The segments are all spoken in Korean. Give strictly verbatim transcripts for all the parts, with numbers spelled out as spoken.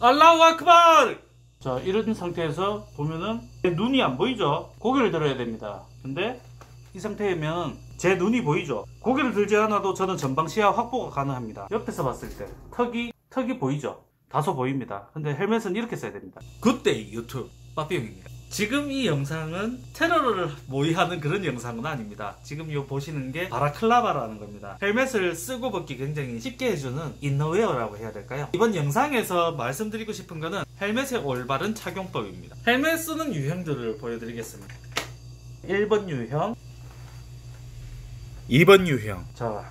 알라후 아크발! 자, 이런 상태에서 보면은 제 눈이 안 보이죠? 고개를 들어야 됩니다. 근데 이 상태이면 제 눈이 보이죠? 고개를 들지 않아도 저는 전방 시야 확보가 가능합니다. 옆에서 봤을 때 턱이 턱이 보이죠? 다소 보입니다. 근데 헬멧은 이렇게 써야 됩니다. 굿데이 유튜브 빠삐용입니다. 지금 이 영상은 테러를 모의하는 그런 영상은 아닙니다. 지금 이 보시는 게 바라클라바라는 겁니다. 헬멧을 쓰고 벗기 굉장히 쉽게 해주는 이너웨어라고 해야 될까요? 이번 영상에서 말씀드리고 싶은 거는 헬멧의 올바른 착용법입니다. 헬멧 쓰는 유형들을 보여드리겠습니다. 일 번 유형, 이 번 유형. 자,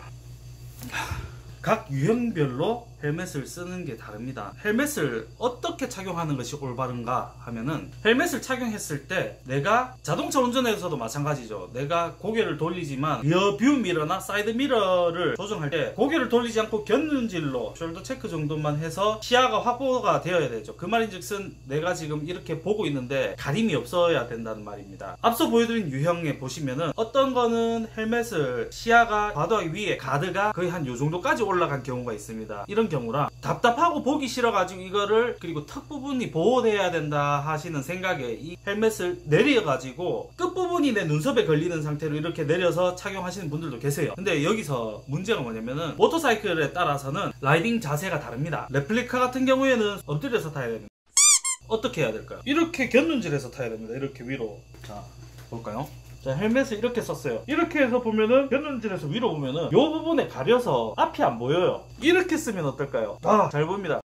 각 유형별로 헬멧을 쓰는 게 다릅니다. 헬멧을 어떻게 착용하는 것이 올바른가 하면은, 헬멧을 착용했을 때 내가 자동차 운전에서도 마찬가지죠. 내가 고개를 돌리지만 리어 뷰 미러나 사이드 미러를 조정할 때 고개를 돌리지 않고 곁눈질로 숄더 체크 정도만 해서 시야가 확보가 되어야 되죠. 그 말인즉슨 내가 지금 이렇게 보고 있는데 가림이 없어야 된다는 말입니다. 앞서 보여드린 유형에 보시면은 어떤 거는 헬멧을 시야가 과도하게 위에 가드가 거의 한 요 정도까지 올라간 경우가 있습니다. 이런 경우라 답답하고 보기 싫어가지고 이거를, 그리고 턱 부분이 보호돼야 된다 하시는 생각에 이 헬멧을 내려가지고 끝부분이 내 눈썹에 걸리는 상태로 이렇게 내려서 착용하시는 분들도 계세요. 근데 여기서 문제가 뭐냐면은 모터사이클에 따라서는 라이딩 자세가 다릅니다. 레플리카 같은 경우에는 엎드려서 타야 됩니다. 어떻게 해야 될까요? 이렇게 곁눈질해서 타야 됩니다. 이렇게 위로. 자, 볼까요? 자, 헬멧을 이렇게 썼어요. 이렇게 해서 보면은 곁눈질해서 위로 보면은 이 부분에 가려서 앞이 안 보여요. 이렇게 쓰면 어떨까요? 아, 잘 보입니다.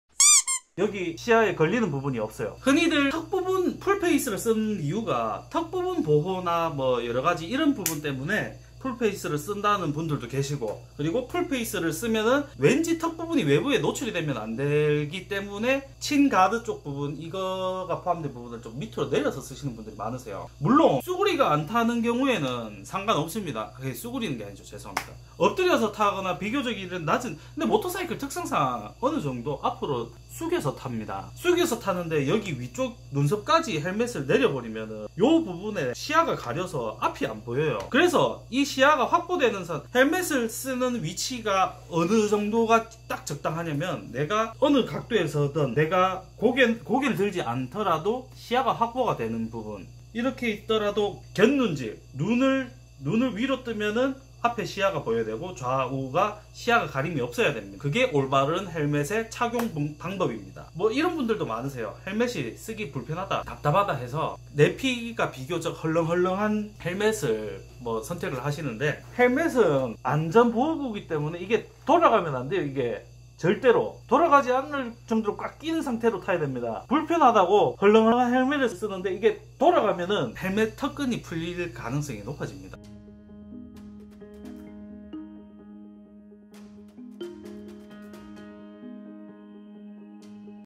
여기 시야에 걸리는 부분이 없어요. 흔히들 턱 부분 풀페이스를 쓰는 이유가 턱 부분 보호나 뭐 여러가지 이런 부분 때문에 풀페이스를 쓴다는 분들도 계시고, 그리고 풀페이스를 쓰면은 왠지 턱 부분이 외부에 노출이 되면 안 되기 때문에 친 가드 쪽 부분, 이거가 포함된 부분을 좀 밑으로 내려서 쓰시는 분들이 많으세요. 물론 쑤구리가 안 타는 경우에는 상관없습니다. 그게 쑤구리는 게 아니죠. 죄송합니다. 엎드려서 타거나 비교적 이런 낮은, 근데 모터사이클 특성상 어느 정도 앞으로 숙여서 탑니다. 숙여서 타는데 여기 위쪽 눈썹까지 헬멧을 내려버리면은 요 부분에 시야가 가려서 앞이 안 보여요. 그래서 이 시야가 확보되는 선, 헬멧을 쓰는 위치가 어느 정도가 딱 적당하냐면, 내가 어느 각도에서든 내가 고개, 고개를 들지 않더라도 시야가 확보가 되는 부분, 이렇게 있더라도 곁눈질, 눈을 눈을 위로 뜨면은 앞에 시야가 보여야 되고 좌우가 시야가 가림이 없어야 됩니다. 그게 올바른 헬멧의 착용 방법입니다. 뭐 이런 분들도 많으세요. 헬멧이 쓰기 불편하다, 답답하다 해서 내 피가 비교적 헐렁헐렁한 헬멧을 뭐 선택을 하시는데, 헬멧은 안전보호구이기 때문에 이게 돌아가면 안 돼요. 이게 절대로 돌아가지 않을 정도로 꽉 끼는 상태로 타야 됩니다. 불편하다고 헐렁헐렁한 헬멧을 쓰는데 이게 돌아가면은 헬멧 턱끈이 풀릴 가능성이 높아집니다.